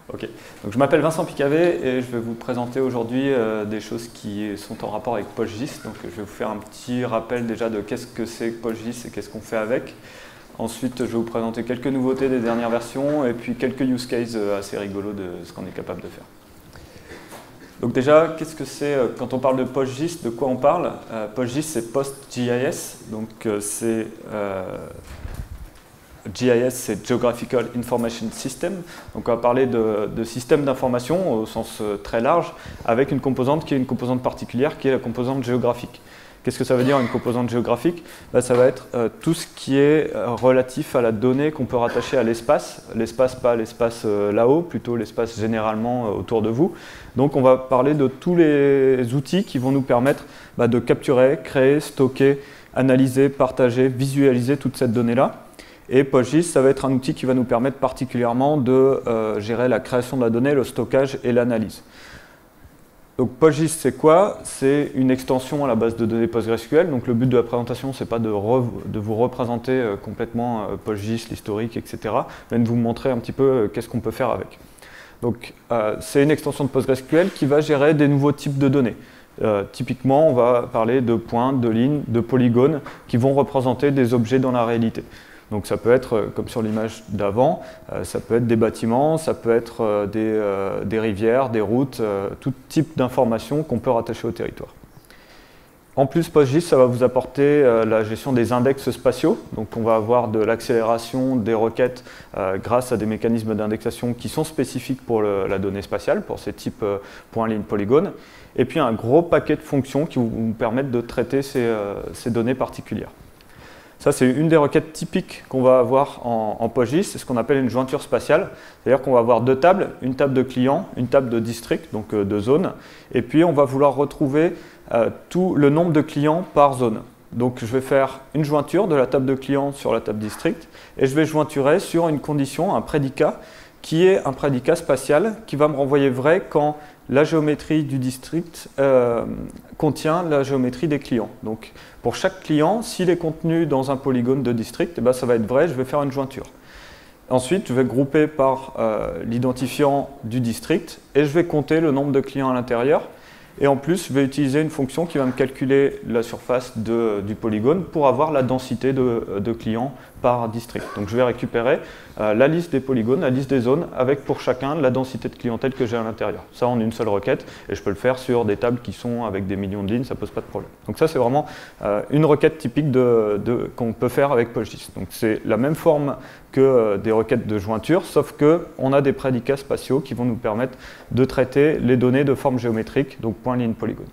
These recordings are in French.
Ok, donc je m'appelle Vincent Picavet et je vais vous présenter aujourd'hui des choses qui sont en rapport avec PostGIS. Donc je vais vous faire un petit rappel déjà de qu'est-ce que c'est que PostGIS et qu'est-ce qu'on fait avec. Ensuite, je vais vous présenter quelques nouveautés des dernières versions et puis quelques use cases assez rigolos de ce qu'on est capable de faire. Donc déjà, qu'est-ce que c'est quand on parle de PostGIS, de quoi on parle? PostGIS, c'est PostGIS, donc c'est GIS, c'est Geographical Information System. Donc on va parler de système d'information au sens très large, avec une composante qui est une composante particulière, qui est la composante géographique. Qu'est-ce que ça veut dire une composante géographique? Ça va être tout ce qui est relatif à la donnée qu'on peut rattacher à l'espace. L'espace, pas l'espace là-haut, plutôt l'espace généralement autour de vous. Donc on va parler de tous les outils qui vont nous permettre de capturer, créer, stocker, analyser, partager, visualiser toute cette donnée-là. Et PostGIS, ça va être un outil qui va nous permettre particulièrement de gérer la création de la donnée, le stockage et l'analyse. Donc PostGIS, c'est quoi? C'est une extension à la base de données PostgreSQL. Donc le but de la présentation, ce n'est pas de vous représenter complètement PostGIS, l'historique, etc., mais de vous montrer un petit peu qu'est-ce qu'on peut faire avec. Donc c'est une extension de PostgreSQL qui va gérer des nouveaux types de données. Typiquement, on va parler de points, de lignes, de polygones qui vont représenter des objets dans la réalité. Donc ça peut être, comme sur l'image d'avant, ça peut être des bâtiments, ça peut être des rivières, des routes, tout type d'informations qu'on peut rattacher au territoire. En plus, PostGIS, ça va vous apporter la gestion des index spatiaux. Donc on va avoir de l'accélération des requêtes grâce à des mécanismes d'indexation qui sont spécifiques pour la donnée spatiale, pour ces types points, lignes, polygones. Et puis un gros paquet de fonctions qui vous permettent de traiter ces données particulières. Ça, c'est une des requêtes typiques qu'on va avoir en PostGIS, c'est ce qu'on appelle une jointure spatiale. C'est-à-dire qu'on va avoir deux tables, une table de client, une table de district, donc de zone, et puis on va vouloir retrouver tout le nombre de clients par zone. Donc je vais faire une jointure de la table de client sur la table district, et je vais jointurer sur une condition, un prédicat, qui est un prédicat spatial qui va me renvoyer vrai quand la géométrie du district contient la géométrie des clients. Donc pour chaque client, s'il est contenu dans un polygone de district, ça va être vrai, je vais faire une jointure. Ensuite, je vais grouper par l'identifiant du district et je vais compter le nombre de clients à l'intérieur. Et en plus, je vais utiliser une fonction qui va me calculer la surface du polygone pour avoir la densité de clients par district. Donc je vais récupérer la liste des polygones, la liste des zones, avec pour chacun la densité de clientèle que j'ai à l'intérieur. Ça en une seule requête, et je peux le faire sur des tables qui sont avec des millions de lignes, ça ne pose pas de problème. Donc ça, c'est vraiment une requête typique qu'on peut faire avec PostGIS. Donc c'est la même forme que des requêtes de jointure, sauf qu'on a des prédicats spatiaux qui vont nous permettre de traiter les données de forme géométrique, donc point, ligne, polygone.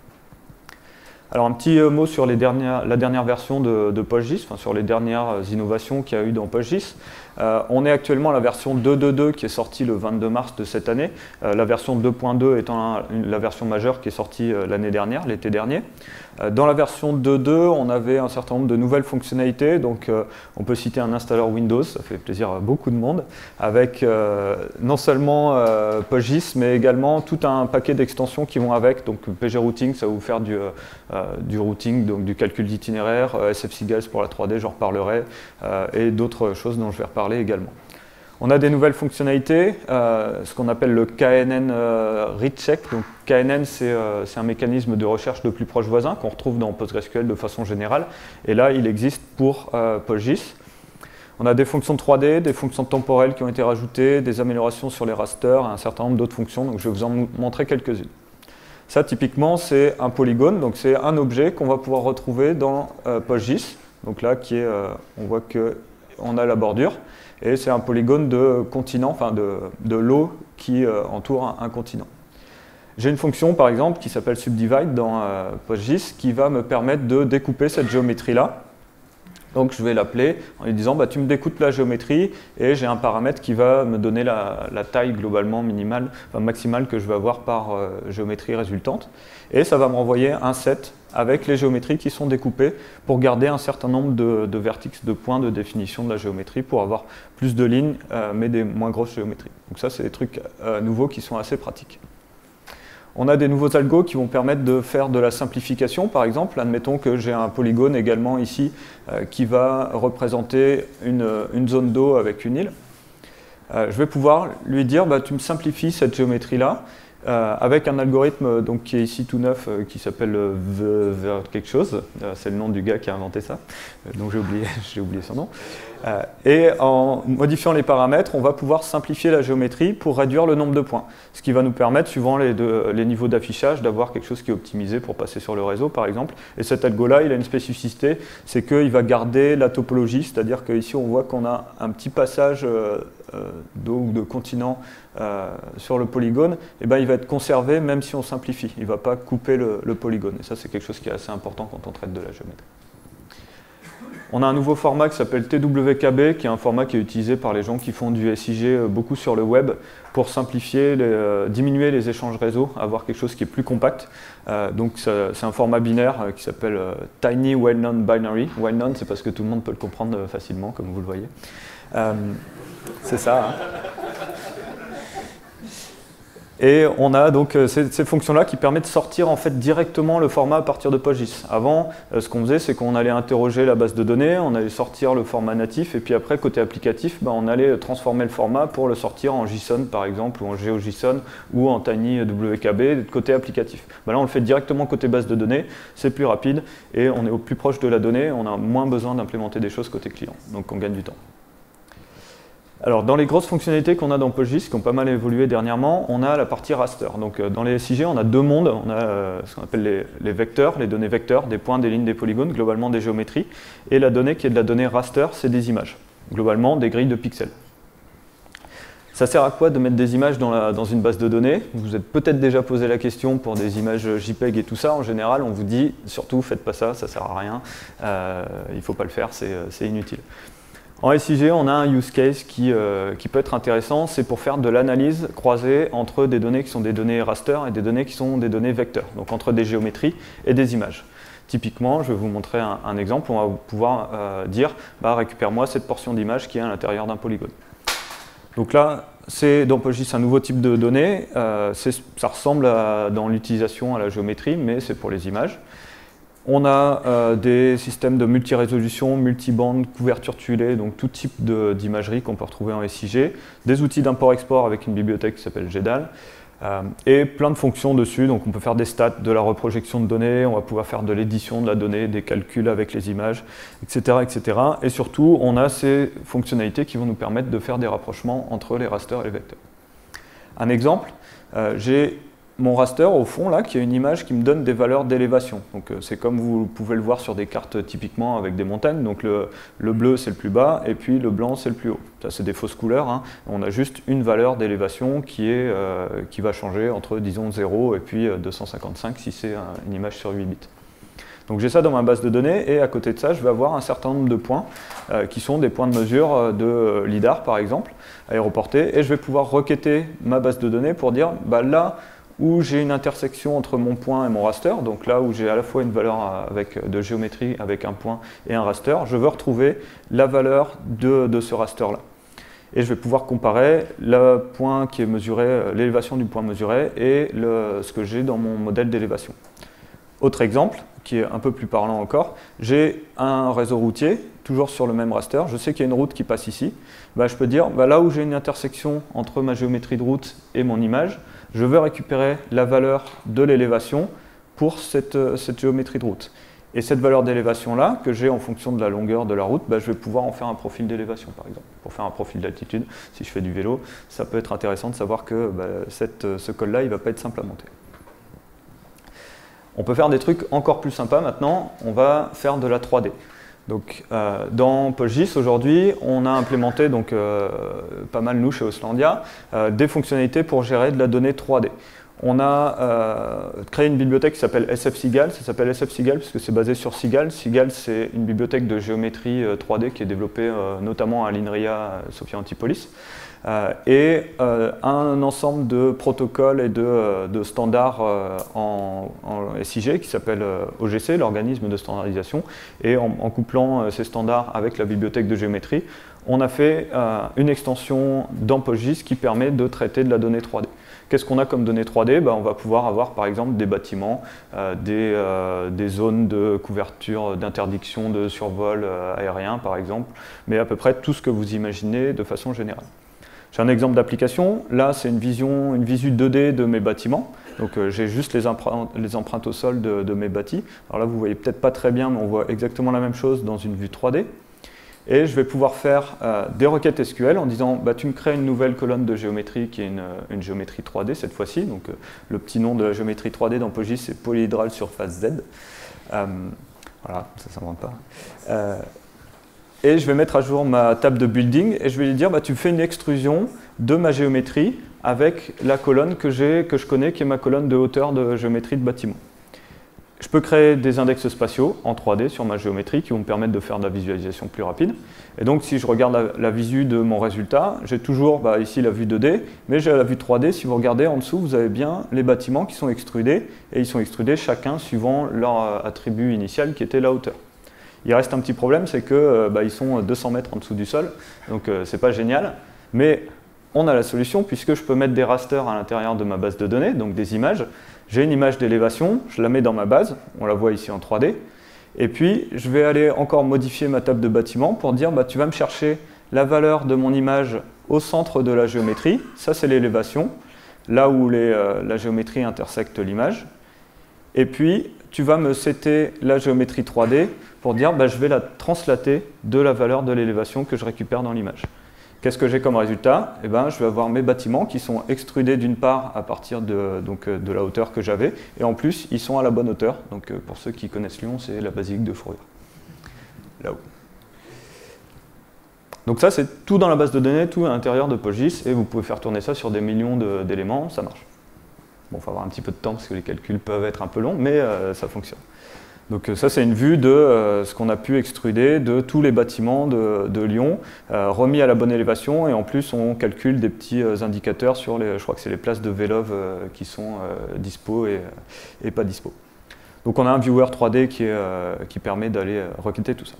Alors un petit mot sur la dernière version de PostGIS, enfin, sur les dernières innovations qu'il y a eu dans PostGIS. On est actuellement à la version 2.2.2 qui est sortie le 22 mars de cette année, la version 2.2 étant la version majeure qui est sortie l'année dernière, l'été dernier. Dans la version 2.2, on avait un certain nombre de nouvelles fonctionnalités, donc on peut citer un installeur Windows, ça fait plaisir à beaucoup de monde, avec non seulement PostGIS, mais également tout un paquet d'extensions qui vont avec, donc pgRouting, ça va vous faire du routing, donc du calcul d'itinéraire, SFCGALS pour la 3D, j'en reparlerai, et d'autres choses dont je vais reparler également. On a des nouvelles fonctionnalités, ce qu'on appelle le KNN Recheck. Donc KNN, c'est un mécanisme de recherche de plus proches voisins qu'on retrouve dans PostgreSQL de façon générale. Et là, il existe pour PostGIS. On a des fonctions de 3D, des fonctions temporelles qui ont été rajoutées, des améliorations sur les rasters, et un certain nombre d'autres fonctions. Donc je vais vous en montrer quelques-unes. Ça, typiquement, c'est un polygone. Donc c'est un objet qu'on va pouvoir retrouver dans PostGIS. Donc là, on voit qu'on a la bordure. Et c'est un polygone de continent, enfin de l'eau qui entoure un continent. J'ai une fonction, par exemple, qui s'appelle subdivide dans PostGIS, qui va me permettre de découper cette géométrie-là. Donc je vais l'appeler en lui disant tu me découpes la géométrie et j'ai un paramètre qui va me donner la taille globalement minimale, enfin maximale que je vais avoir par géométrie résultante. Et ça va me renvoyer un set avec les géométries qui sont découpées pour garder un certain nombre de vertex, de points de définition de la géométrie pour avoir plus de lignes mais des moins grosses géométries. Donc ça, c'est des trucs nouveaux qui sont assez pratiques. On a des nouveaux algos qui vont permettre de faire de la simplification. Par exemple, admettons que j'ai un polygone également ici qui va représenter une zone d'eau avec une île. je vais pouvoir lui dire bah, tu me simplifies cette géométrie-là avec un algorithme donc, qui est ici tout neuf qui s'appelle quelque chose. C'est le nom du gars qui a inventé ça, donc j'ai oublié son nom. Et en modifiant les paramètres, on va pouvoir simplifier la géométrie pour réduire le nombre de points. Ce qui va nous permettre, suivant les niveaux d'affichage, d'avoir quelque chose qui est optimisé pour passer sur le réseau, par exemple. Et cet algo-là, il a une spécificité, c'est qu'il va garder la topologie, c'est-à-dire qu'ici, on voit qu'on a un petit passage d'eau ou de continent sur le polygone, et ben, il va être conservé même si on simplifie. Il ne va pas couper le polygone. Et ça, c'est quelque chose qui est assez important quand on traite de la géométrie. On a un nouveau format qui s'appelle TWKB, qui est un format qui est utilisé par les gens qui font du SIG beaucoup sur le web pour simplifier, diminuer les échanges réseau, avoir quelque chose qui est plus compact. Donc c'est un format binaire qui s'appelle Tiny Well-Known Binary. Well-Known, c'est parce que tout le monde peut le comprendre facilement, comme vous le voyez. C'est ça. Hein. Et on a donc ces fonctions-là qui permettent de sortir en fait directement le format à partir de PostGIS. Avant, ce qu'on faisait, c'est qu'on allait interroger la base de données, on allait sortir le format natif, et puis après, côté applicatif, ben, on allait transformer le format pour le sortir en JSON, par exemple, ou en GeoJSON, ou en TinyWKB, côté applicatif. Ben là, on le fait directement côté base de données, c'est plus rapide, et on est au plus proche de la donnée, on a moins besoin d'implémenter des choses côté client, donc on gagne du temps. Alors, dans les grosses fonctionnalités qu'on a dans PostGIS, qui ont pas mal évolué dernièrement, on a la partie raster. Donc, dans les SIG, on a deux mondes. On a ce qu'on appelle les vecteurs, les données vecteurs, des points, des lignes, des polygones, globalement des géométries. Et la donnée qui est de la donnée raster, c'est des images. Globalement, des grilles de pixels. Ça sert à quoi de mettre des images dans une base de données? Vous vous êtes peut-être déjà posé la question pour des images JPEG et tout ça. En général, on vous dit, surtout, faites pas ça, ça sert à rien. Il ne faut pas le faire, c'est inutile. En SIG, on a un use case qui peut être intéressant, c'est pour faire de l'analyse croisée entre des données qui sont des données raster et des données qui sont des données vecteurs, donc entre des géométries et des images. Typiquement, je vais vous montrer un exemple, on va pouvoir dire bah, récupère-moi cette portion d'image qui est à l'intérieur d'un polygone. Donc là, c'est dans PostGIS un nouveau type de données, ça ressemble dans l'utilisation à la géométrie, mais c'est pour les images. On a des systèmes de multi-résolution, multi-bande, couverture tuilée, donc tout type d'imagerie qu'on peut retrouver en SIG, des outils d'import-export avec une bibliothèque qui s'appelle GEDAL, et plein de fonctions dessus, donc on peut faire des stats, de la reprojection de données, on va pouvoir faire de l'édition de la donnée, des calculs avec les images, etc., etc. Et surtout, on a ces fonctionnalités qui vont nous permettre de faire des rapprochements entre les rasters et les vecteurs. Un exemple, j'ai mon raster au fond là qui a une image qui me donne des valeurs d'élévation. Donc c'est comme vous pouvez le voir sur des cartes typiquement avec des montagnes. Donc le bleu c'est le plus bas et puis le blanc c'est le plus haut. Ça c'est des fausses couleurs. Hein. On a juste une valeur d'élévation qui va changer entre disons 0 et puis 255 si c'est une image sur 8 bits. Donc j'ai ça dans ma base de données et à côté de ça je vais avoir un certain nombre de points qui sont des points de mesure de LIDAR par exemple, aéroportés, et je vais pouvoir requêter ma base de données pour dire bah, là où j'ai une intersection entre mon point et mon raster, donc là où j'ai à la fois une valeur de géométrie avec un point et un raster, je veux retrouver la valeur de ce raster-là. Et je vais pouvoir comparer le point qui est mesuré, l'élévation du point mesuré et ce que j'ai dans mon modèle d'élévation. Autre exemple, qui est un peu plus parlant encore, j'ai un réseau routier, toujours sur le même raster, je sais qu'il y a une route qui passe ici, bah, je peux dire bah, là où j'ai une intersection entre ma géométrie de route et mon image, je veux récupérer la valeur de l'élévation pour cette géométrie de route. Et cette valeur d'élévation-là, que j'ai en fonction de la longueur de la route, bah, je vais pouvoir en faire un profil d'élévation, par exemple. Pour faire un profil d'altitude, si je fais du vélo, ça peut être intéressant de savoir que bah, ce col-là, il ne va pas être simple à monter. On peut faire des trucs encore plus sympas maintenant, on va faire de la 3D. Donc, dans PostGIS, aujourd'hui, on a implémenté, donc, pas mal nous chez Auslandia, des fonctionnalités pour gérer de la donnée 3D. On a créé une bibliothèque qui s'appelle SFSigal, ça s'appelle SFSigal parce que c'est basé sur Sigal. Sigal, c'est une bibliothèque de géométrie 3D qui est développée notamment à l'INRIA Sophia Antipolis. Et un ensemble de protocoles et de standards en SIG qui s'appelle OGC, l'organisme de standardisation. Et en couplant ces standards avec la bibliothèque de géométrie, on a fait une extension dans PostGIS qui permet de traiter de la donnée 3D. Qu'est-ce qu'on a comme données 3D? On va pouvoir avoir par exemple des bâtiments, des zones de couverture, d'interdiction de survol aérien par exemple, mais à peu près tout ce que vous imaginez de façon générale. J'ai un exemple d'application. Là, c'est une visu 2D de mes bâtiments. Donc j'ai juste les empreintes au sol de mes bâtis. Alors là, vous ne voyez peut-être pas très bien, mais on voit exactement la même chose dans une vue 3D. Et je vais pouvoir faire des requêtes SQL en disant bah, tu me crées une nouvelle colonne de géométrie qui est une géométrie 3D cette fois-ci. Donc le petit nom de la géométrie 3D dans PostGIS, c'est polyhedral surface Z. Voilà, ça ne s'invente pas. Et je vais mettre à jour ma table de building et je vais lui dire bah, tu fais une extrusion de ma géométrie avec la colonne que je connais, qui est ma colonne de hauteur de géométrie de bâtiment. Je peux créer des index spatiaux en 3D sur ma géométrie qui vont me permettre de faire de la visualisation plus rapide. Et donc si je regarde la visu de mon résultat, j'ai toujours bah, ici la vue 2D, mais j'ai la vue 3D. Si vous regardez en dessous, vous avez bien les bâtiments qui sont extrudés, et ils sont extrudés chacun suivant leur attribut initial qui était la hauteur. Il reste un petit problème, c'est que bah, ils sont 200 mètres en dessous du sol, donc c'est pas génial, mais on a la solution puisque je peux mettre des rasters à l'intérieur de ma base de données, donc des images. J'ai une image d'élévation, je la mets dans ma base, on la voit ici en 3D, et puis je vais aller encore modifier ma table de bâtiment pour dire bah, tu vas me chercher la valeur de mon image au centre de la géométrie, ça c'est l'élévation, là où la géométrie intersecte l'image, et puis tu vas me setter la géométrie 3D pour dire bah, je vais la translater de la valeur de l'élévation que je récupère dans l'image. Qu'est-ce que j'ai comme résultat? Eh ben, je vais avoir mes bâtiments qui sont extrudés d'une part à partir de la hauteur que j'avais, et en plus, ils sont à la bonne hauteur. Donc, pour ceux qui connaissent Lyon, c'est la basilique de Fourrure. Là-haut. Donc ça, c'est tout dans la base de données, tout à l'intérieur de PostGIS, et vous pouvez faire tourner ça sur des millions d'éléments, ça marche. Bon, il faut avoir un petit peu de temps parce que les calculs peuvent être un peu longs, mais ça fonctionne. Donc ça, c'est une vue de ce qu'on a pu extruder de tous les bâtiments de Lyon, remis à la bonne élévation, et en plus, on calcule des petits indicateurs sur je crois que c'est les places de Vélove qui sont dispo et pas dispo. Donc on a un viewer 3D qui permet d'aller requêter tout ça.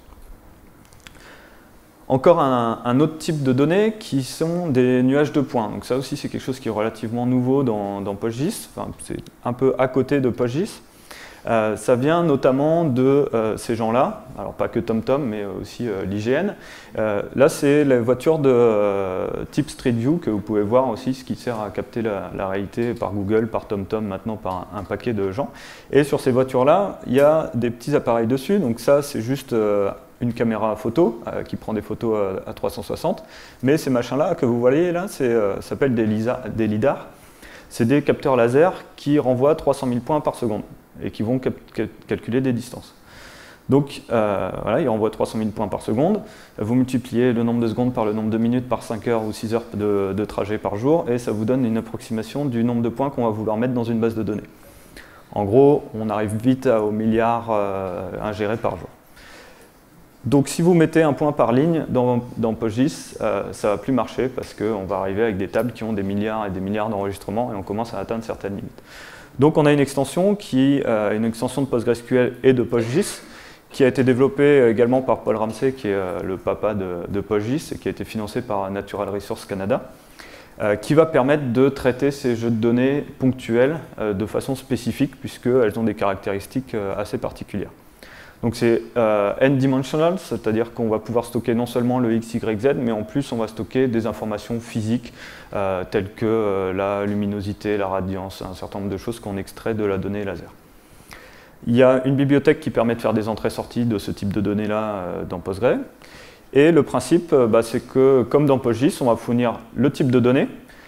Encore un autre type de données qui sont des nuages de points. Donc ça aussi, c'est quelque chose qui est relativement nouveau dans PostGIS, enfin, c'est un peu à côté de PostGIS. Ça vient notamment de ces gens-là, alors pas que TomTom, mais aussi l'IGN. Là, c'est les voitures de type Street View que vous pouvez voir aussi, ce qui sert à capter la réalité par Google, par TomTom, maintenant par un paquet de gens. Et sur ces voitures-là, il y a des petits appareils dessus. Donc ça, c'est juste une caméra photo qui prend des photos à 360. Mais ces machins-là que vous voyez là, ça s'appelle des lidars. C'est des capteurs laser qui renvoient 300 000 points par seconde et qui vont calculer des distances. Donc voilà, ils renvoient 300 000 points par seconde. Vous multipliez le nombre de secondes par le nombre de minutes par 5 heures ou 6 heures de trajet par jour, et ça vous donne une approximation du nombre de points qu'on va vouloir mettre dans une base de données. En gros, on arrive vite au milliard ingérés par jour. Donc si vous mettez un point par ligne dans PostGIS, ça ne va plus marcher parce qu'on va arriver avec des tables qui ont des milliards et des milliards d'enregistrements et on commence à atteindre certaines limites. Donc on a une extension de PostgreSQL et de PostGIS qui a été développée également par Paul Ramsey, qui est le papa de PostGIS et qui a été financé par Natural Resources Canada, qui va permettre de traiter ces jeux de données ponctuels de façon spécifique puisqu'elles ont des caractéristiques assez particulières. Donc c'est n-dimensional, c'est-à-dire qu'on va pouvoir stocker non seulement le x, y, z, mais en plus on va stocker des informations physiques telles que la luminosité, la radiance, un certain nombre de choses qu'on extrait de la donnée laser. Il y a une bibliothèque qui permet de faire des entrées-sorties de ce type de données-là dans Postgre. Et le principe, c'est que comme dans PostGIS, on va fournir le type de données,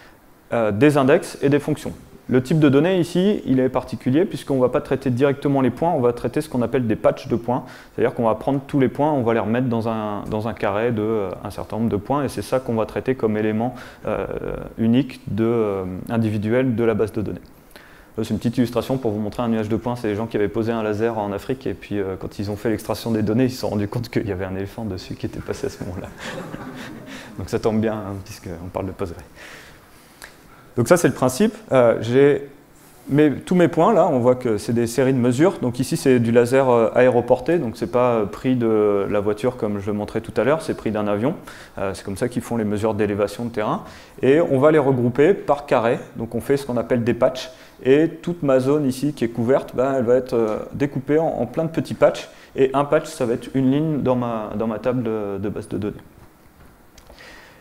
des index et des fonctions. Le type de données ici, il est particulier puisqu'on ne va pas traiter directement les points, on va traiter ce qu'on appelle des patchs de points. C'est-à-dire qu'on va prendre tous les points, on va les remettre dans un carré de un certain nombre de points et c'est ça qu'on va traiter comme élément unique individuel de la base de données. C'est une petite illustration pour vous montrer un nuage de points. C'est les gens qui avaient posé un laser en Afrique et puis quand ils ont fait l'extraction des données, ils se sont rendus compte qu'il y avait un éléphant dessus qui était passé à ce moment-là. Donc ça tombe bien hein, puisqu'on parle de Postgre. Donc ça c'est le principe. Tous mes points là, on voit que c'est des séries de mesures. Donc ici c'est du laser aéroporté, donc c'est pas pris de la voiture comme je le montrais tout à l'heure, c'est pris d'un avion. C'est comme ça qu'ils font les mesures d'élévation de terrain. Et on va les regrouper par carré, donc on fait ce qu'on appelle des patchs. Et toute ma zone ici qui est couverte, elle va être découpée en plein de petits patchs. Et un patch, ça va être une ligne dans ma table de base de données.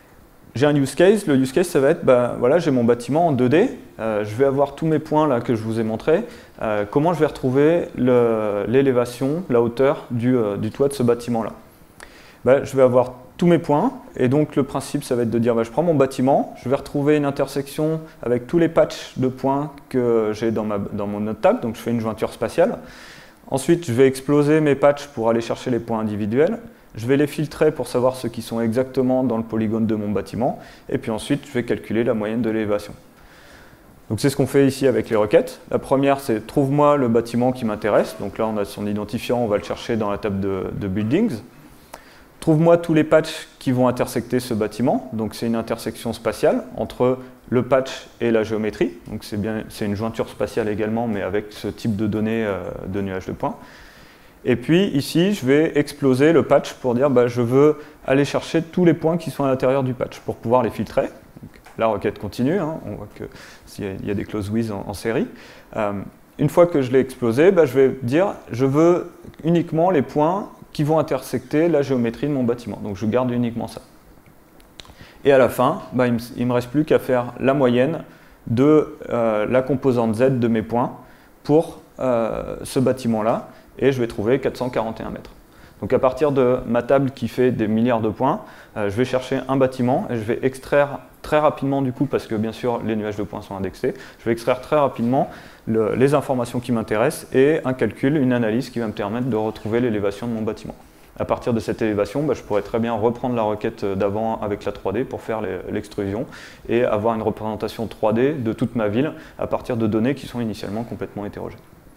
j'ai un use case. Le use case, ça va être, voilà, j'ai mon bâtiment en 2D. Je vais avoir tous mes points là que je vous ai montrés. Comment je vais retrouver l'élévation, la hauteur du toit de ce bâtiment-là? Je vais avoir tous mes points. Et donc, le principe, ça va être de dire, je prends mon bâtiment, je vais retrouver une intersection avec tous les patchs de points que j'ai dans mon node table. Donc, je fais une jointure spatiale. Ensuite, je vais exploser mes patchs pour aller chercher les points individuels. Je vais les filtrer pour savoir ceux qui sont exactement dans le polygone de mon bâtiment. Et puis ensuite, je vais calculer la moyenne de l'élévation. Donc c'est ce qu'on fait ici avec les requêtes. La première, c'est trouve-moi le bâtiment qui m'intéresse. Donc là, on a son identifiant, on va le chercher dans la table de buildings. Trouve-moi tous les patchs qui vont intersecter ce bâtiment. Donc c'est une intersection spatiale entre le patch et la géométrie. Donc c'est une jointure spatiale également, mais avec ce type de données de nuage de points. Et puis ici, je vais exploser le patch pour dire je veux aller chercher tous les points qui sont à l'intérieur du patch pour pouvoir les filtrer. Donc, la requête continue, hein, on voit qu'il y a des close with en série. Une fois que je l'ai explosé, je vais dire je veux uniquement les points qui vont intersecter la géométrie de mon bâtiment. Donc je garde uniquement ça. Et à la fin, il ne me reste plus qu'à faire la moyenne de la composante Z de mes points pour ce bâtiment-là. Et je vais trouver 441 mètres. Donc à partir de ma table qui fait des milliards de points, je vais chercher un bâtiment et je vais extraire très rapidement du coup, parce que bien sûr les nuages de points sont indexés, je vais extraire très rapidement les informations qui m'intéressent et un calcul, une analyse qui va me permettre de retrouver l'élévation de mon bâtiment. À partir de cette élévation, je pourrais très bien reprendre la requête d'avant avec la 3D pour faire l'extrusion et avoir une représentation 3D de toute ma ville à partir de données qui sont initialement complètement hétérogènes.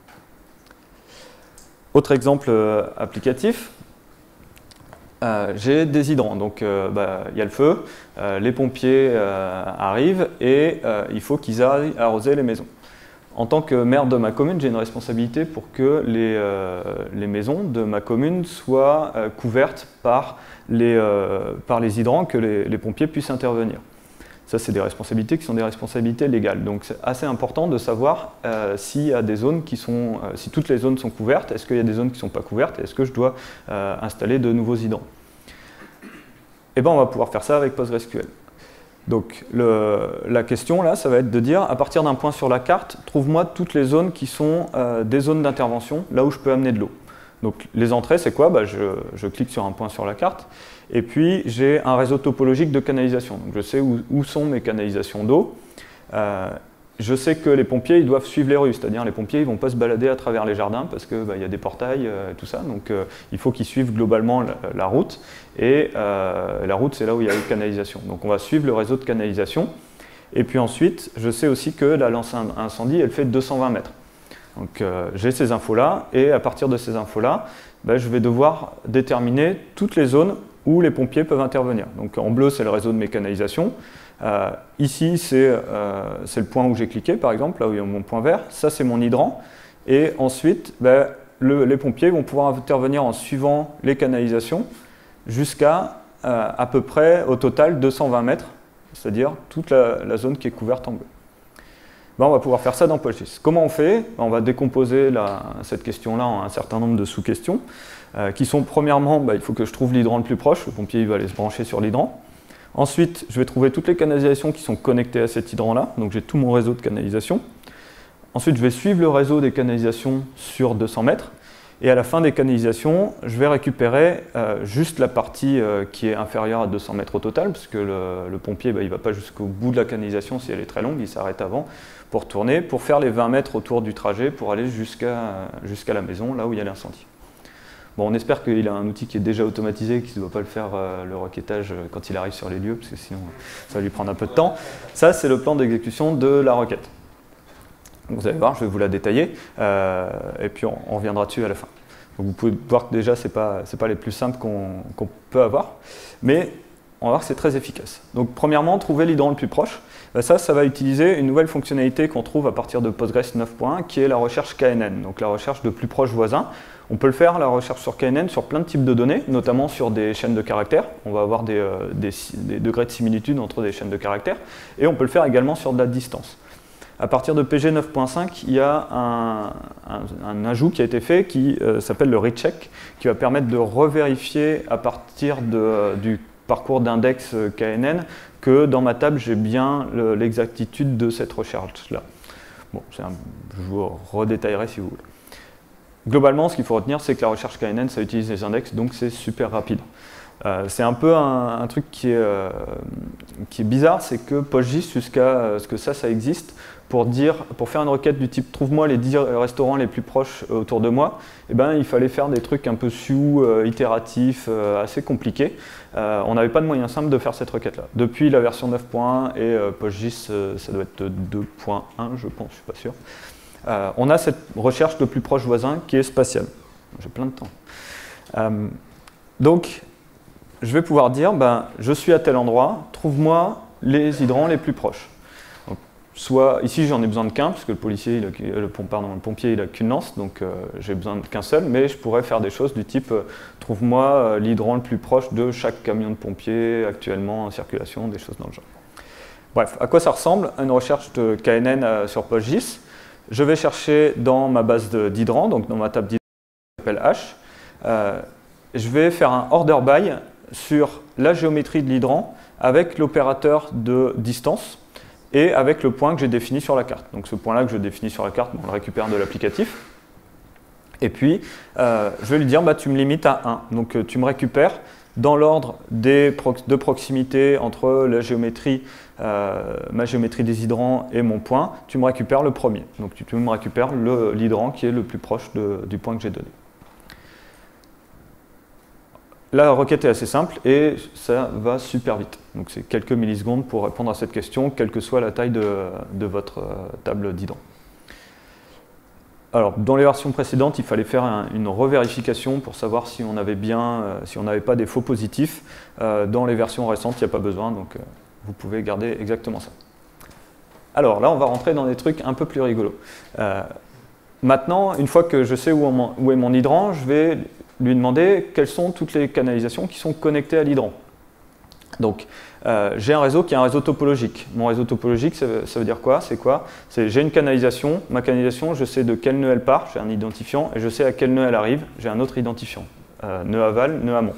Autre exemple applicatif, j'ai des hydrants, donc y a le feu, les pompiers arrivent et il faut qu'ils aillent arroser les maisons. En tant que maire de ma commune, j'ai une responsabilité pour que les maisons de ma commune soient couvertes par les hydrants, que les pompiers puissent intervenir. Ça, c'est des responsabilités qui sont des responsabilités légales. Donc, c'est assez important de savoir s'il y a des zones qui sont, si toutes les zones sont couvertes, est-ce qu'il y a des zones qui ne sont pas couvertes, est-ce que je dois installer de nouveaux hydrants. Eh bien, on va pouvoir faire ça avec PostgreSQL. Donc, la question, là, ça va être de dire, à partir d'un point sur la carte, trouve-moi toutes les zones qui sont des zones d'intervention, là où je peux amener de l'eau. Donc, les entrées, c'est quoi? Je clique sur un point sur la carte. Et puis, j'ai un réseau topologique de canalisation. Donc, je sais où sont mes canalisations d'eau. Je sais que les pompiers, ils doivent suivre les rues. C'est-à-dire, les pompiers, ils ne vont pas se balader à travers les jardins parce qu'il y a des portails et tout ça. Donc, il faut qu'ils suivent globalement la route. Et la route, c'est là où il y a une canalisation. Donc, on va suivre le réseau de canalisation. Et puis ensuite, je sais aussi que la lance incendie, elle fait 220 mètres. Donc, j'ai ces infos-là. Et à partir de ces infos-là, je vais devoir déterminer toutes les zones où les pompiers peuvent intervenir. Donc en bleu, c'est le réseau de mes canalisations. Ici, c'est le point où j'ai cliqué, par exemple, là où il y a mon point vert. Ça, c'est mon hydrant. Et ensuite, les pompiers vont pouvoir intervenir en suivant les canalisations jusqu'à à peu près, au total, 220 mètres, c'est-à-dire toute la zone qui est couverte en bleu. On va pouvoir faire ça dans PostGIS. Comment on fait? On va décomposer cette question-là en un certain nombre de sous-questions, qui sont premièrement, il faut que je trouve l'hydrant le plus proche, le pompier il va aller se brancher sur l'hydrant. Ensuite, je vais trouver toutes les canalisations qui sont connectées à cet hydrant-là, donc j'ai tout mon réseau de canalisation. Ensuite, je vais suivre le réseau des canalisations sur 200 mètres, et à la fin des canalisations, je vais récupérer juste la partie qui est inférieure à 200 mètres au total, parce que le pompier, il ne va pas jusqu'au bout de la canalisation si elle est très longue, il s'arrête avant pour tourner, pour faire les 20 mètres autour du trajet, pour aller jusqu'à la maison, là où il y a l'incendie. Bon, on espère qu'il a un outil qui est déjà automatisé, qui ne doit pas le faire le requêtage quand il arrive sur les lieux, parce que sinon ça va lui prendre un peu de temps. Ça, c'est le plan d'exécution de la requête. Vous allez voir, je vais vous la détailler, et puis on reviendra dessus à la fin. Donc vous pouvez voir que déjà, ce n'est pas les plus simples qu'on peut avoir, mais on va voir que c'est très efficace. Donc premièrement, trouver l'hydrant le plus proche. Ça va utiliser une nouvelle fonctionnalité qu'on trouve à partir de Postgres 9.1, qui est la recherche KNN, donc la recherche de plus proches voisins. On peut le faire, la recherche sur KNN, sur plein de types de données, notamment sur des chaînes de caractères. On va avoir des degrés de similitude entre des chaînes de caractères. Et on peut le faire également sur de la distance. À partir de PG 9.5, il y a un ajout qui a été fait qui s'appelle le recheck, qui va permettre de revérifier à partir du parcours d'index KNN que dans ma table, j'ai bien l'exactitude de cette recherche-là. Bon, je vous redétaillerai si vous voulez. Globalement, ce qu'il faut retenir, c'est que la recherche KNN, ça utilise les index, donc c'est super rapide. C'est un peu un truc qui est bizarre, c'est que PostGIS, jusqu'à ce que ça existe, pour faire une requête du type « trouve-moi les 10 restaurants les plus proches autour de moi », eh ben, il fallait faire des trucs un peu itératifs, assez compliqués. On n'avait pas de moyen simple de faire cette requête-là. Depuis la version 9.1 et PostGIS, ça doit être 2.1, je pense, je ne suis pas sûr. On a cette recherche de plus proche voisin qui est spatiale. J'ai plein de temps. Donc, je vais pouvoir dire, je suis à tel endroit, trouve-moi les hydrants les plus proches. Donc, soit, ici, j'en ai besoin de qu'un, parce que le pompier, il n'a qu'une lance, donc j'ai besoin qu'un seul, mais je pourrais faire des choses du type, trouve-moi l'hydrant le plus proche de chaque camion de pompiers actuellement en circulation, des choses dans le genre. Bref, à quoi ça ressemble une recherche de KNN sur PostGIS? Je vais chercher dans ma base d'hydrants, donc dans ma table d'hydrants qui s'appelle H, je vais faire un order by sur la géométrie de l'hydrant avec l'opérateur de distance et avec le point que j'ai défini sur la carte. Donc ce point-là que je définis sur la carte, on le récupère de l'applicatif. Et puis, je vais lui dire, tu me limites à 1. Donc tu me récupères dans l'ordre de proximité entre la géométrie, ma géométrie des hydrants et mon point, tu me récupères le premier. Donc tu me récupères l'hydrant qui est le plus proche du point que j'ai donné. La requête est assez simple et ça va super vite. Donc c'est quelques millisecondes pour répondre à cette question, quelle que soit la taille de votre table d'hydrants. Alors, dans les versions précédentes, il fallait faire une revérification pour savoir si on avait si on n'avait pas des faux positifs. Dans les versions récentes, il n'y a pas besoin, donc vous pouvez garder exactement ça. Alors là, on va rentrer dans des trucs un peu plus rigolos. Maintenant, une fois que je sais où est mon hydrant, je vais lui demander quelles sont toutes les canalisations qui sont connectées à l'hydrant. Donc, j'ai un réseau qui est un réseau topologique. Mon réseau topologique, ça veut dire quoi? C'est quoi? J'ai une canalisation. Ma canalisation, je sais de quel nœud elle part, j'ai un identifiant, et je sais à quel nœud elle arrive, j'ai un autre identifiant. Nœud aval, nœud amont.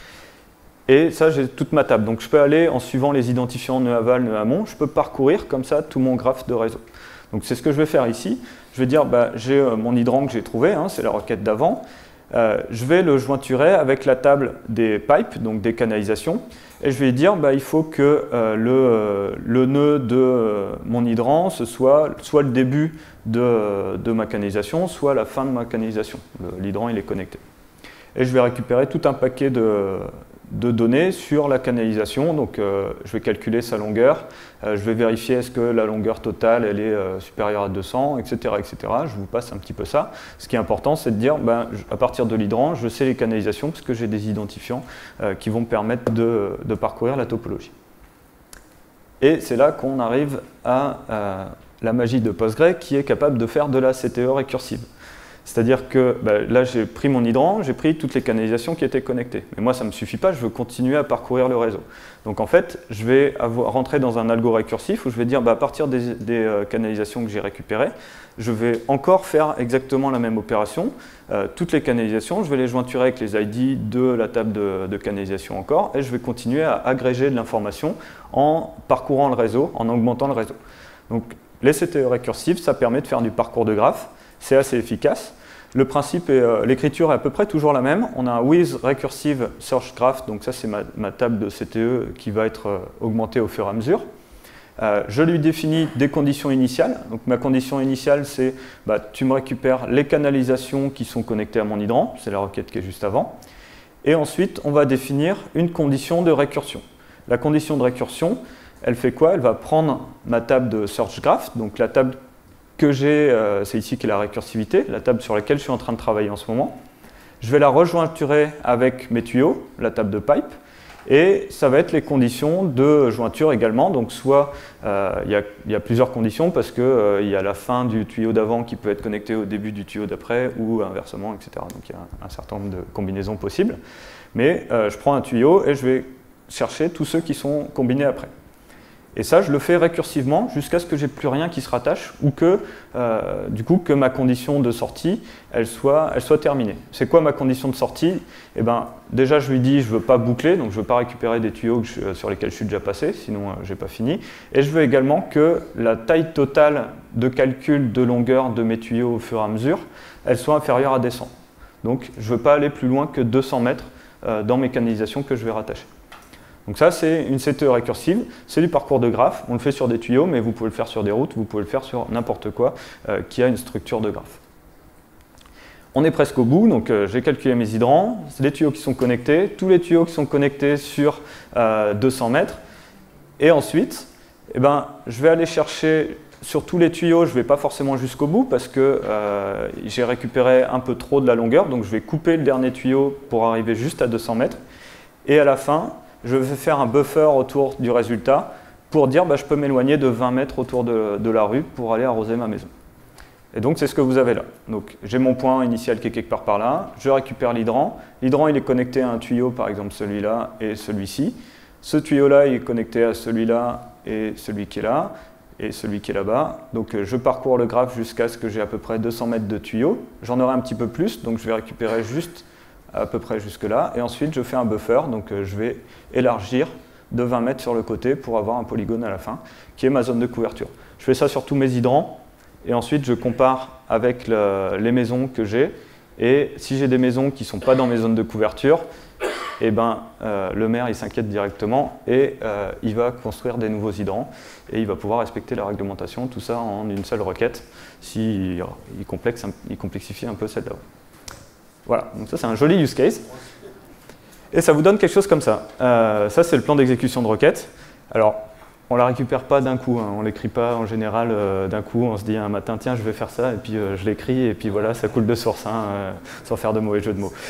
Et ça, j'ai toute ma table. Donc, je peux aller, en suivant les identifiants nœud aval, nœud amont, je peux parcourir comme ça tout mon graphe de réseau. Donc, c'est ce que je vais faire ici. Je vais dire, j'ai mon hydrant que j'ai trouvé, c'est la requête d'avant. Je vais le jointurer avec la table des pipes, donc des canalisations, et je vais dire il faut que le nœud de mon hydrant ce soit le début de ma canalisation, soit la fin de ma canalisation. L'hydrant il est connecté. Et je vais récupérer tout un paquet de données sur la canalisation, donc je vais calculer sa longueur, je vais vérifier est-ce que la longueur totale elle est supérieure à 200, etc., etc. Je vous passe un petit peu ça. Ce qui est important, c'est de dire, à partir de l'hydrant, je sais les canalisations parce que j'ai des identifiants qui vont me permettre de parcourir la topologie. Et c'est là qu'on arrive à la magie de Postgre qui est capable de faire de la CTE récursive. C'est-à-dire que là, j'ai pris mon hydrant, j'ai pris toutes les canalisations qui étaient connectées. Mais moi, ça ne me suffit pas, je veux continuer à parcourir le réseau. Donc en fait, je vais rentrer dans un algo récursif où je vais dire, à partir des canalisations que j'ai récupérées, je vais encore faire exactement la même opération. Toutes les canalisations, je vais les jointurer avec les ID de la table de canalisation encore, et je vais continuer à agréger de l'information en parcourant le réseau, en augmentant le réseau. Donc les CTE récursives, ça permet de faire du parcours de graphe. C'est assez efficace. Le principe et l'écriture est à peu près toujours la même. On a un with recursive search graph, donc ça c'est ma table de CTE qui va être augmentée au fur et à mesure. Je lui définis des conditions initiales. Donc ma condition initiale c'est tu me récupères les canalisations qui sont connectées à mon hydrant, c'est la requête qui est juste avant. Et ensuite on va définir une condition de récursion. La condition de récursion, elle fait quoi? Elle va prendre ma table de search graph, donc la table que j'ai, c'est ici qui est la récursivité, la table sur laquelle je suis en train de travailler en ce moment. Je vais la rejointurer avec mes tuyaux, la table de pipe, et ça va être les conditions de jointure également. Donc soit il y a plusieurs conditions parce qu'il y a la fin du tuyau d'avant qui peut être connecté au début du tuyau d'après ou inversement, etc. Donc il y a un certain nombre de combinaisons possibles. Mais je prends un tuyau et je vais chercher tous ceux qui sont combinés après. Et ça, je le fais récursivement jusqu'à ce que j'ai plus rien qui se rattache ou que, du coup, que ma condition de sortie, elle soit terminée. C'est quoi ma condition de sortie? Eh ben, déjà, je lui dis, je ne veux pas boucler, donc je ne veux pas récupérer des tuyaux sur lesquels je suis déjà passé, sinon je n'ai pas fini. Et je veux également que la taille totale de calcul de longueur de mes tuyaux au fur et à mesure, elle soit inférieure à des 100. Donc, je ne veux pas aller plus loin que 200 mètres dans mes canalisations que je vais rattacher. Donc ça, c'est une CTE récursive, c'est du parcours de graphe, on le fait sur des tuyaux, mais vous pouvez le faire sur des routes, vous pouvez le faire sur n'importe quoi qui a une structure de graphe. On est presque au bout, donc j'ai calculé mes hydrants, c'est des tuyaux qui sont connectés, tous les tuyaux qui sont connectés sur 200 mètres, et ensuite, eh ben, je vais aller chercher sur tous les tuyaux, je ne vais pas forcément jusqu'au bout parce que j'ai récupéré un peu trop de la longueur, donc je vais couper le dernier tuyau pour arriver juste à 200 mètres, et à la fin, je vais faire un buffer autour du résultat pour dire je peux m'éloigner de 20 mètres autour de la rue pour aller arroser ma maison. Et donc c'est ce que vous avez là. Donc j'ai mon point initial qui est quelque part par là, je récupère l'hydrant. L'hydrant il est connecté à un tuyau, par exemple celui-là et celui-ci. Ce tuyau-là il est connecté à celui-là et celui qui est là et celui qui est là-bas. Donc je parcours le graphe jusqu'à ce que j'ai à peu près 200 mètres de tuyau. J'en aurai un petit peu plus, donc je vais récupérer juste à peu près jusque là, et ensuite je fais un buffer, donc je vais élargir de 20 mètres sur le côté pour avoir un polygone à la fin, qui est ma zone de couverture. Je fais ça sur tous mes hydrants, et ensuite je compare avec les maisons que j'ai, et si j'ai des maisons qui ne sont pas dans mes zones de couverture, eh ben, le maire il s'inquiète directement, et il va construire des nouveaux hydrants, et il va pouvoir respecter la réglementation, tout ça en une seule requête, s'il complexifie un peu celle-là. Voilà, donc ça c'est un joli use case. Et ça vous donne quelque chose comme ça. Ça c'est le plan d'exécution de requête. Alors, on ne la récupère pas d'un coup, hein. On ne l'écrit pas en général d'un coup, on se dit un matin, tiens je vais faire ça, et puis je l'écris, et puis voilà, ça coule de source, hein, sans faire de mauvais jeu de mots.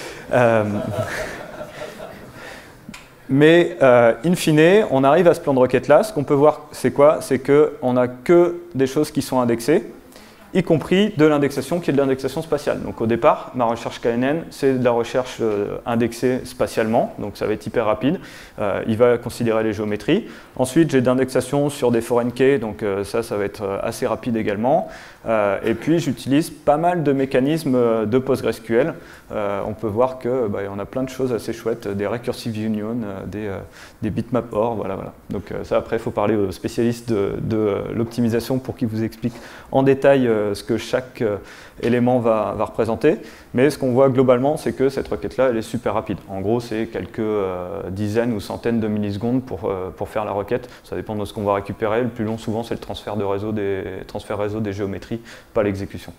Mais in fine, on arrive à ce plan de requête-là. Ce qu'on peut voir, c'est quoi? C'est qu'on n'a que des choses qui sont indexées, y compris de l'indexation qui est de l'indexation spatiale. Donc au départ, ma recherche KNN, c'est de la recherche indexée spatialement, donc ça va être hyper rapide. Il va considérer les géométries. Ensuite, j'ai de l'indexation sur des foreign key, donc ça va être assez rapide également. Et puis j'utilise pas mal de mécanismes de PostgreSQL. On peut voir qu'il y en a plein de choses assez chouettes, des recursive union, des bitmap OR, voilà. Donc ça après, il faut parler aux spécialistes de l'optimisation pour qu'ils vous expliquent en détail ce que chaque élément va représenter. Mais ce qu'on voit globalement, c'est que cette requête-là, elle est super rapide. En gros, c'est quelques dizaines ou centaines de millisecondes pour faire la requête. Ça dépend de ce qu'on va récupérer. Le plus long, souvent, c'est le transfert réseau des géométries, pas l'exécution.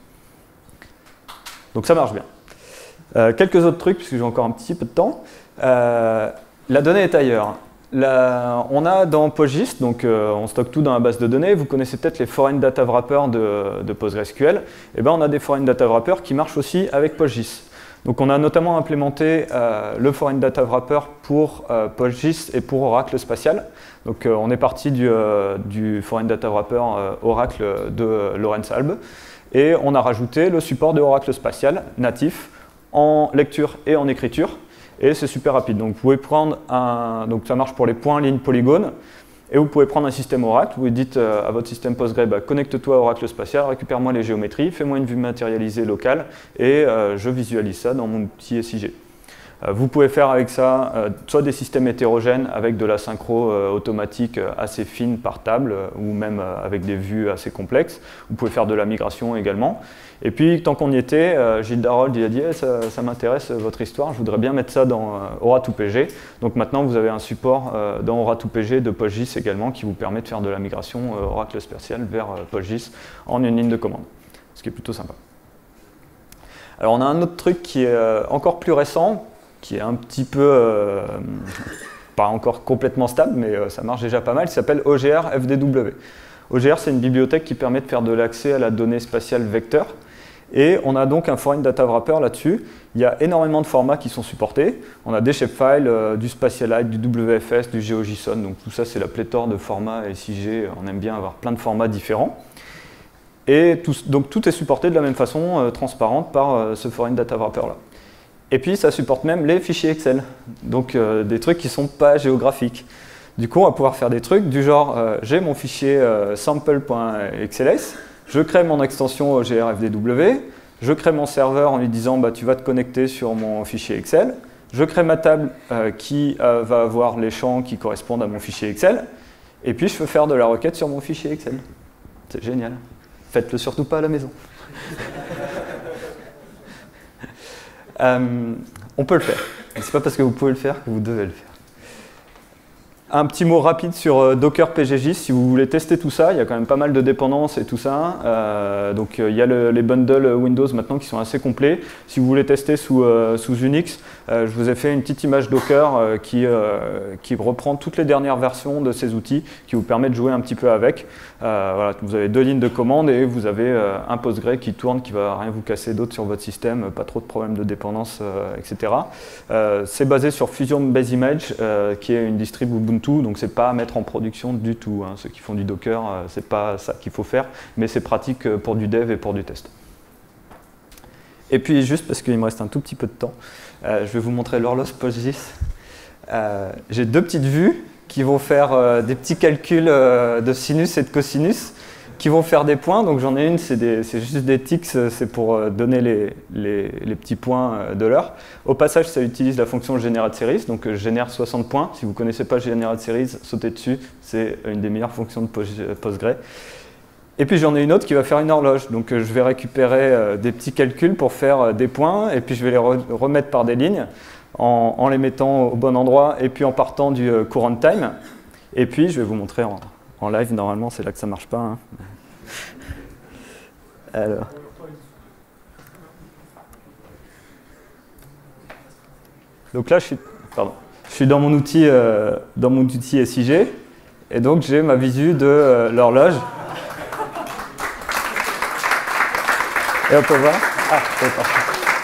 Donc ça marche bien. Quelques autres trucs, puisque j'ai encore un petit peu de temps. La donnée est ailleurs. On a dans PostGIS, donc on stocke tout dans la base de données. Vous connaissez peut-être les Foreign Data Wrappers de PostgreSQL. Et ben, on a des Foreign Data Wrappers qui marchent aussi avec PostGIS. Donc on a notamment implémenté le Foreign Data Wrapper pour PostGIS et pour Oracle Spatial. Donc on est parti du Foreign Data Wrapper Oracle de Laurence Albe. Et on a rajouté le support de Oracle Spatial natif en lecture et en écriture. Et c'est super rapide. Donc vous pouvez prendre donc ça marche pour les points, lignes, polygones. Et vous pouvez prendre un système Oracle, vous dites à votre système Postgre, connecte-toi à Oracle Spatial, récupère-moi les géométries, fais-moi une vue matérialisée locale, et je visualise ça dans mon petit SIG. Vous pouvez faire avec ça soit des systèmes hétérogènes avec de la synchro automatique assez fine par table, ou même avec des vues assez complexes. Vous pouvez faire de la migration également. Et puis, tant qu'on y était, Gilles Darold il a dit ça m'intéresse votre histoire, je voudrais bien mettre ça dans Ora2PG. Donc maintenant, vous avez un support dans Ora2PG de PostGIS également qui vous permet de faire de la migration Oracle Spatial vers PostGIS en une ligne de commande, ce qui est plutôt sympa. Alors, on a un autre truc qui est encore plus récent, qui est un petit peu, pas encore complètement stable, mais ça marche déjà pas mal, qui s'appelle OGR FDW. OGR, c'est une bibliothèque qui permet de faire de l'accès à la donnée spatiale vecteur. Et on a donc un Foreign Data Wrapper là-dessus. Il y a énormément de formats qui sont supportés. On a des shapefiles, du Spatialite, du WFS, du GeoJSON. Donc tout ça, c'est la pléthore de formats SIG. On aime bien avoir plein de formats différents. Et donc tout est supporté de la même façon, transparente, par ce Foreign Data Wrapper-là. Et puis ça supporte même les fichiers Excel, donc des trucs qui ne sont pas géographiques. Du coup, on va pouvoir faire des trucs du genre, j'ai mon fichier sample.xls, je crée mon extension grfdw, je crée mon serveur en lui disant bah, tu vas te connecter sur mon fichier Excel, je crée ma table qui va avoir les champs qui correspondent à mon fichier Excel, et puis je peux faire de la requête sur mon fichier Excel. C'est génial. Faites-le surtout pas à la maison. On peut le faire. C'est pas parce que vous pouvez le faire que vous devez le faire. Un petit mot rapide sur Docker PGJ, si vous voulez tester tout ça, il y a quand même pas mal de dépendances et tout ça. Donc il y a les bundles Windows maintenant qui sont assez complets. Si vous voulez tester sous Unix, je vous ai fait une petite image Docker qui reprend toutes les dernières versions de ces outils, qui vous permet de jouer un petit peu avec. Voilà, vous avez 2 lignes de commande et vous avez un Postgre qui tourne, qui va rien vous casser d'autre sur votre système, pas trop de problèmes de dépendance, etc. C'est basé sur Fusion Base Image, qui est une distrib Ubuntu. Donc c'est pas à mettre en production du tout. Ceux qui font du Docker, c'est pas ça qu'il faut faire, mais c'est pratique pour du dev et pour du test. Et puis juste parce qu'il me reste un tout petit peu de temps, je vais vous montrer l'horloge PostGIS. J'ai 2 petites vues qui vont faire des petits calculs de sinus et de cosinus, qui vont faire des points. Donc j'en ai une, c'est juste des ticks, c'est pour donner les petits points de l'heure. Au passage, ça utilise la fonction generate series, donc je génère 60 points. Si vous ne connaissez pas generate series, sautez dessus, c'est une des meilleures fonctions de Postgre. Et puis j'en ai une autre qui va faire une horloge. Donc je vais récupérer des petits calculs pour faire des points, et puis je vais les remettre par des lignes, en les mettant au bon endroit, et puis en partant du current time. Et puis je vais vous montrer en live, normalement c'est là que ça marche pas. Hein. Alors. Donc là je suis dans mon outil SIG, et donc j'ai ma visu de l'horloge. Et on peut voir. Ah, c'est parti.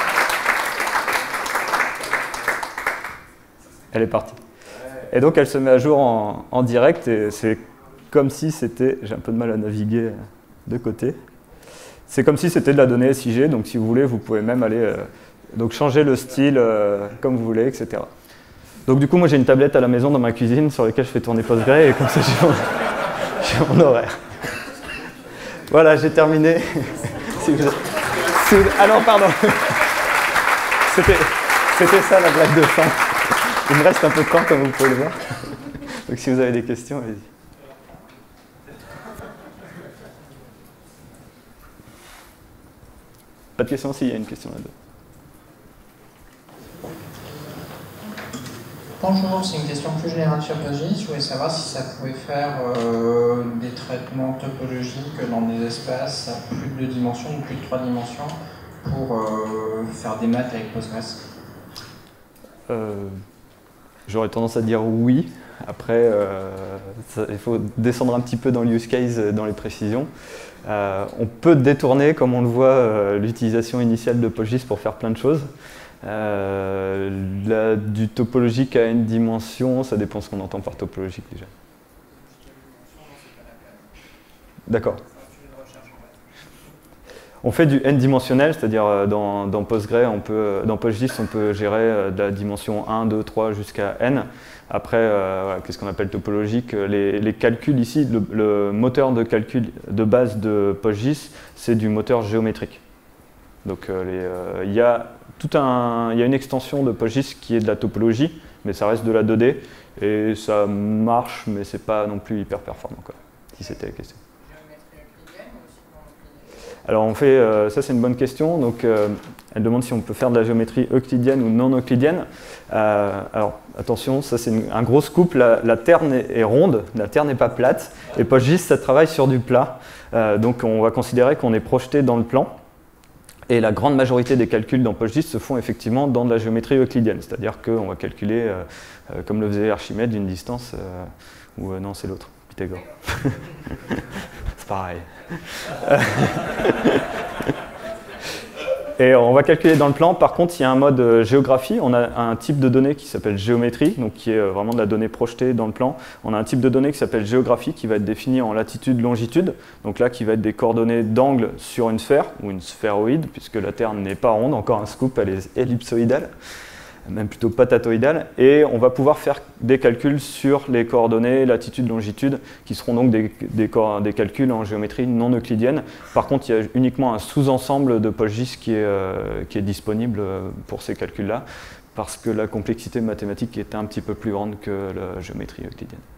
Elle est partie. Et donc elle se met à jour en direct, et c'est comme si c'était, j'ai un peu de mal à naviguer de côté, c'est comme si c'était de la donnée SIG, donc si vous voulez, vous pouvez même aller donc changer le style comme vous voulez, etc. Donc du coup, moi j'ai une tablette à la maison dans ma cuisine sur laquelle je fais tourner Postgre, et comme ça j'ai mon horaire. Voilà, j'ai terminé. Ah non, pardon. C'était ça la blague de fin. Il me reste un peu de temps, comme vous pouvez le voir. Donc si vous avez des questions, allez-y. Pas de questions, s'il y a une question là-dedans. Bonjour, c'est une question plus générale sur PostGIS. Je voulais savoir si ça pouvait faire des traitements topologiques dans des espaces à plus de 2 dimensions ou plus de 3 dimensions pour faire des maths avec Postgres. J'aurais tendance à dire oui. Après, il faut descendre un petit peu dans le use case, dans les précisions. On peut détourner, comme on le voit, l'utilisation initiale de PostGIS pour faire plein de choses. Du topologique à n dimensions, ça dépend ce qu'on entend par topologique déjà. D'accord. On fait du n-dimensionnel, c'est-à-dire dans Postgre, dans PostGIS, on peut gérer de la dimension 1, 2, 3 jusqu'à n. Après, voilà, qu'est-ce qu'on appelle topologique? Les calculs ici, le moteur de calcul de base de PostGIS, c'est du moteur géométrique. Donc il y a une extension de PostGIS qui est de la topologie, mais ça reste de la 2D, et ça marche, mais c'est pas non plus hyper performant, quoi, si c'était la question. Alors on fait, ça c'est une bonne question, donc elle demande si on peut faire de la géométrie euclidienne ou non euclidienne. Alors attention, ça c'est un gros scoop, la Terre est ronde, la Terre n'est pas plate, et PostGIS ça travaille sur du plat, donc on va considérer qu'on est projeté dans le plan, et la grande majorité des calculs dans PostGIS se font effectivement dans de la géométrie euclidienne, c'est-à-dire qu'on va calculer, comme le faisait Archimède, une distance, ou non c'est l'autre, Pythagore. C'est pareil. Et on va calculer dans le plan. Par contre, il y a un mode géographie. On a un type de données qui s'appelle géométrie, donc qui est vraiment de la donnée projetée dans le plan. On a un type de données qui s'appelle géographie, qui va être défini en latitude, longitude. Donc là, qui va être des coordonnées d'angle sur une sphère, ou une sphéroïde, puisque la Terre n'est pas ronde. Encore un scoop, elle est ellipsoïdale. même plutôt patatoïdale, et on va pouvoir faire des calculs sur les coordonnées latitude, longitude, qui seront donc des calculs en géométrie non euclidienne. Par contre, il y a uniquement un sous-ensemble de PostGIS qui est disponible pour ces calculs-là, parce que la complexité mathématique est un petit peu plus grande que la géométrie euclidienne.